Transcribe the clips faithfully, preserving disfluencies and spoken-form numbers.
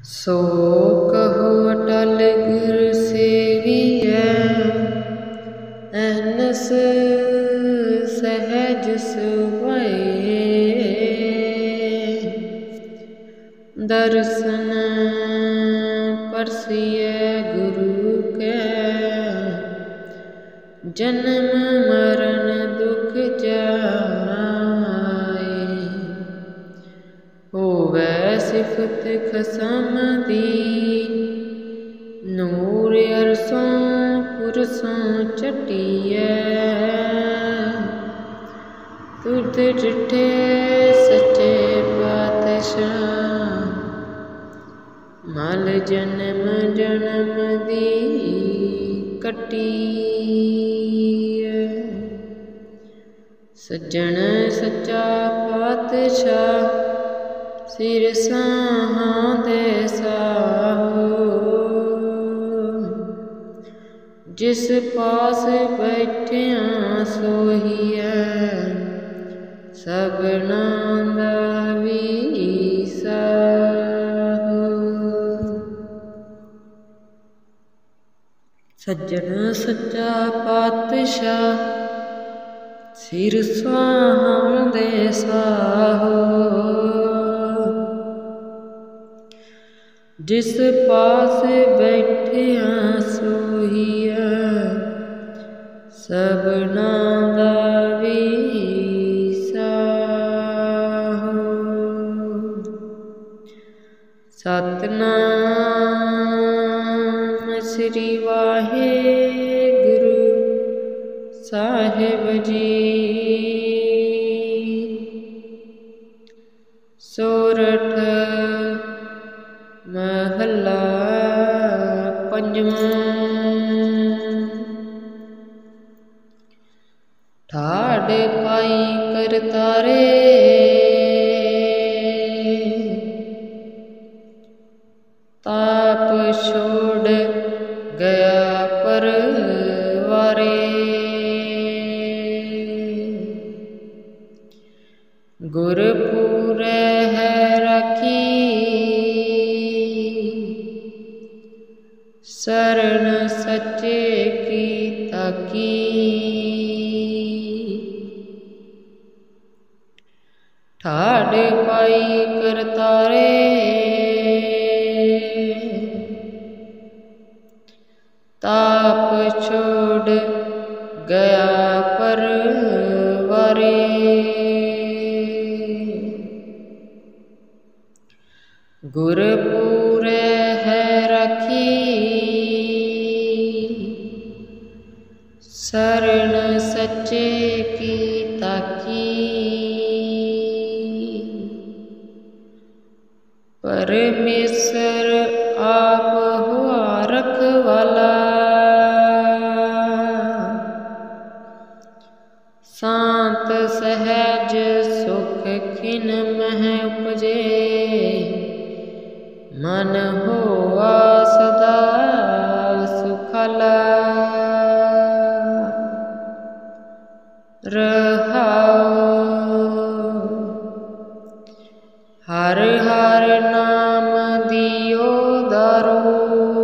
सो कहो अटल गुर सेवियै, अहनस सहज सुभए। दर्शन परसिय गुरु के, जन्म मरण दुख जाए। होवै सिफत खसम दी, नूर अरसों पुरसों चटियै। तुरत डिठे सच्चे पातशाह, मल जन्म जन्म दी कटियै। सज्जन सच्चा पातशाह, सिर साहां दे साहो। जिस पास बैठिया सोहियै, सबनां दा विसाहो। सज्जन सच्चा पातशाह, सिर साहां दे साहो। जिस पास बैठिया सोहियै, सबनां दा विसाहो। सतनाम श्री वाहेगुरु साहिब जी। सोरठ महला पंजवां। ठाड़ पाई करतारे, ताप छोड़ गया परवारे। गुरपुर है राखी, शरण सच्चे की ताकी। ठाड़ पाई करतारे, ताप छोड़ गया परवारे। गुरपुर है राखी, शरण सच्चे की ताकी। परमेश्वर आप हुआ रखवाला, शांत सहज सुख खिन मह उपजे। मन होआ सदा सुखाला, रहाओ। हर हर नाम दियो दारू,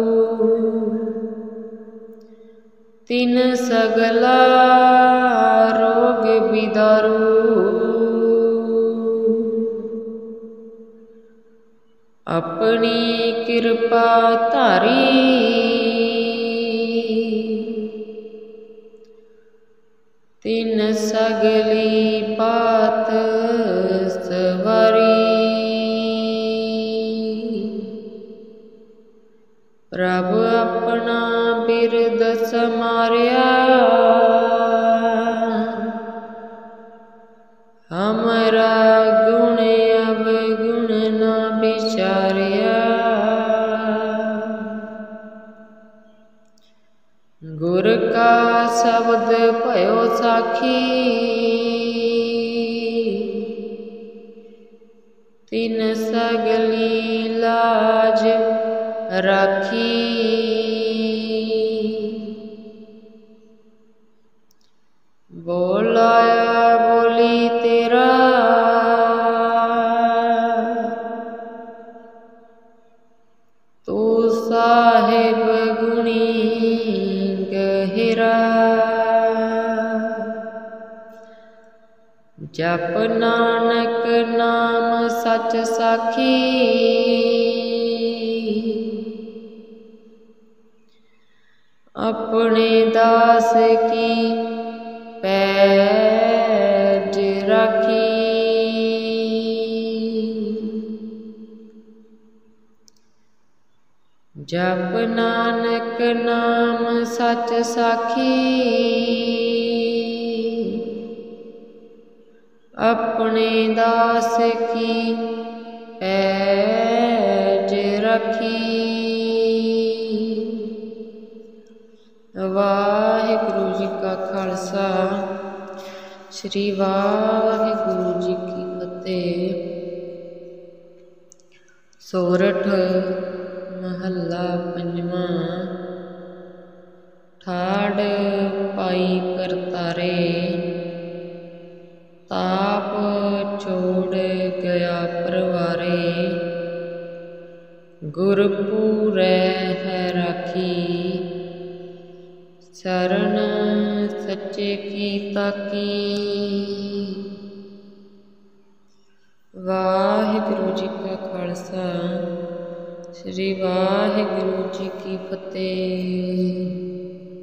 तिन सगला रोग बिदारू। अपनी कृपा धारी, तिन सगली बात सवारी। प्रभ अपना बिरद समारिया, हमरा गुण अवगुण ना विचारिया। गुर का शब्द भयो साखी, तिन सगली लाज राखी। बोलाया बोली तेरा, ਸਾਹਿਬ ਗੁਣੀ ਗਹਿਰਾ। ਜਪ ਨਾਨਕ ਨਾਮ ਸਚ ਸਾਖੀ, ਆਪਣੇ ਦਾਸ ਕੀ ਪੈਜ ਰਾਖੀ। ਜਪ ਨਾਨਕ ਨਾਮ ਸਚ ਸਾਖੀ, ਆਪਣੇ ਦਾਸ ਕੀ ਪੈਜ ਰਾਖੀ। ਵਾਹਿਗੁਰੂ ਜੀ ਕਾ ਖਾਲਸਾ, ਸ੍ਰੀ ਵਾਹਿਗੁਰੂ ਜੀ ਕੀ ਫਤਿਹ। ਸੋਰਠ ਮਹੱਲਾ ਪੰਜਵਾਂ। ਠਾੜ ਪਾਈ ਕਰਤਾਰੇ, ਤਾਪ ਛੋੜ ਗਿਆ ਪਰਵਾਰੇ। ਗੁਰਪੂਰੈ ਹੈ ਰਾਖੀ, ਸਰਣ ਸੱਚੇ ਕੀ ਤਾਕੀ। ਵਾਹਿਗੁਰੂ ਜੀ ਕਾ ਖਾਲਸਾ, ਸ੍ਰੀ ਵਾਹਿਗੁਰੂ ਜੀ ਕੀ ਫਤਿਹ।